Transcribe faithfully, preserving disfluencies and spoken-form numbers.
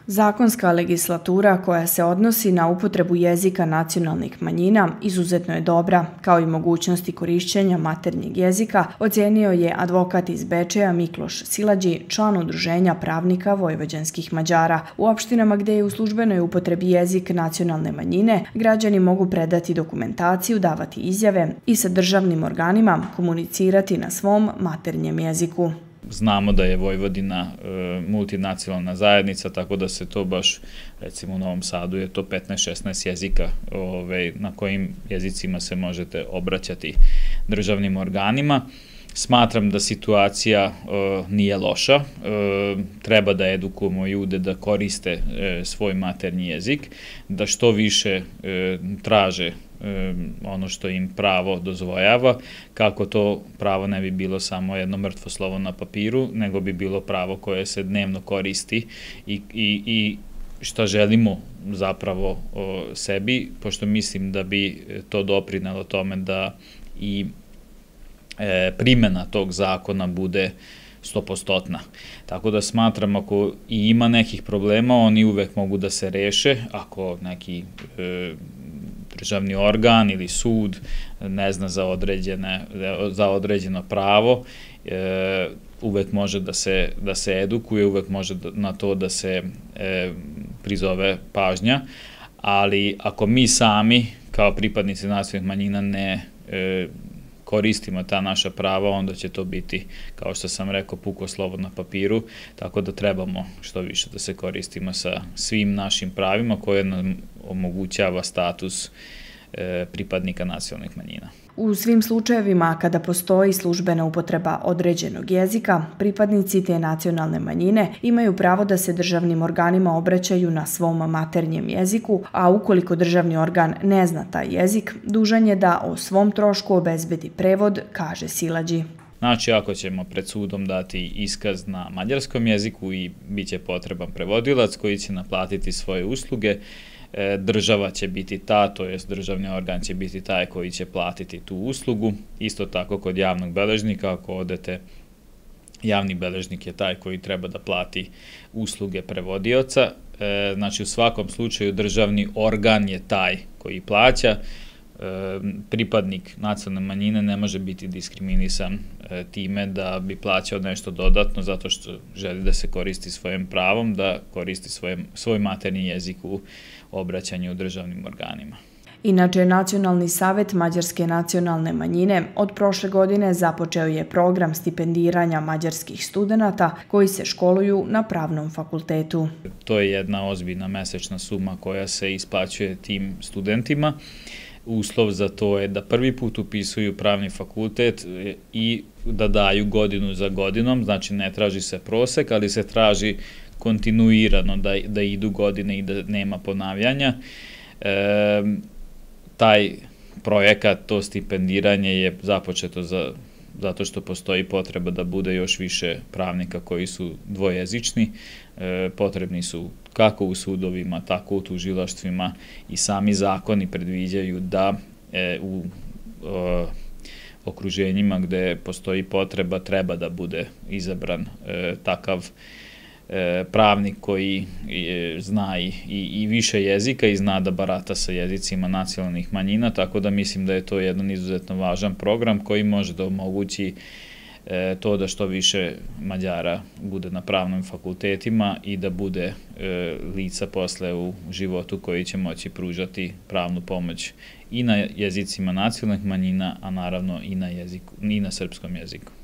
Zakonska legislatura koja se odnosi na upotrebu jezika nacionalnih manjina izuzetno je dobra, kao i mogućnosti korišćenja maternjeg jezika, ocenio je advokat iz Bečeja Mikloš Silađi, član Udruženja pravnika vojvođanskih Mađara. U opštinama gde je u službenoj upotrebi jezik nacionalne manjine, građani mogu predati dokumentaciju, davati izjave i sa državnim organima komunicirati na svom maternjem jeziku. Znamo da je Vojvodina multinacionalna zajednica, tako da se to baš, recimo u Novom Sadu je to petnaest šesnaest jezika na kojim jezicima se možete obraćati državnim organima. Smatram da situacija nije loša, treba da edukujemo ljude da koriste svoj maternji jezik, da što više traže ono što im pravo dozvoljava, kako to pravo ne bi bilo samo jedno mrtvo slovo na papiru, nego bi bilo pravo koje se dnevno koristi i, i, i šta želimo zapravo sebi, pošto mislim da bi to doprinelo tome da i primjena tog zakona bude stopostotna. Tako da smatram, ako i ima nekih problema, oni uvek mogu da se reše, ako neki državni organ ili sud ne zna za, određene, za određeno pravo, e, uvek može da se, da se edukuje, uvek može na to da se e, prizove pažnja, ali ako mi sami kao pripadnici nacionalnih manjina ne e, koristimo ta naša prava, onda će to biti, kao što sam rekao, puko slovo na papiru, tako da trebamo što više da se koristimo sa svim našim pravima koje nam omogućava status pripadnika nacionalnih manjina. U svim slučajevima kada postoji službena upotreba određenog jezika, pripadnici te nacionalne manjine imaju pravo da se državnim organima obraćaju na svom maternjem jeziku, a ukoliko državni organ ne zna taj jezik, dužan je da o svom trošku obezbedi prevod, kaže Silađi. Znači, ako ćemo pred sudom dati iskaz na mađarskom jeziku i bit će potreban prevodilac koji će naplatiti svoje usluge, država će biti ta, to jest državni organ će biti taj koji će platiti tu uslugu. Isto tako kod javnog beležnika, ako odete, javni beležnik je taj koji treba da plati usluge prevodioca. Znači, u svakom slučaju državni organ je taj koji plaća. Pripadnik nacionalne manjine ne može biti diskriminisan time da bi plaćao nešto dodatno zato što želi da se koristi svojim pravom, da koristi svoj maternji jezik u obraćanju državnim organima. Inače, Nacionalni savet Mađarske nacionalne manjine od prošle godine započeo je program stipendiranja mađarskih studenata koji se školuju na Pravnom fakultetu. To je jedna ozbiljna mesečna suma koja se isplaćuje tim studentima. Uslov za to je da prvi put upisuju pravni fakultet i da daju godinu za godinom, znači ne traži se prosek, ali se traži kontinuirano da, da idu godine i da nema ponavljanja. E, taj projekat, to stipendiranje je započeto za, zato što postoji potreba da bude još više pravnika koji su dvojezični. E, potrebni su kako u sudovima, tako u tužilaštvima i sami zakoni predviđaju da e, u e, okruženjima gde postoji potreba treba da bude izabran e, takav e, pravnik koji e, zna i, i više jezika i zna da barata sa jezicima nacionalnih manjina, tako da mislim da je to jedan izuzetno važan program koji može da omogući to da što više Mađara bude na pravnim fakultetima i da bude lica posle u životu koji će moći pružati pravnu pomoć i na jezicima nacionalnih manjina, a naravno i na, jeziku, i na srpskom jeziku.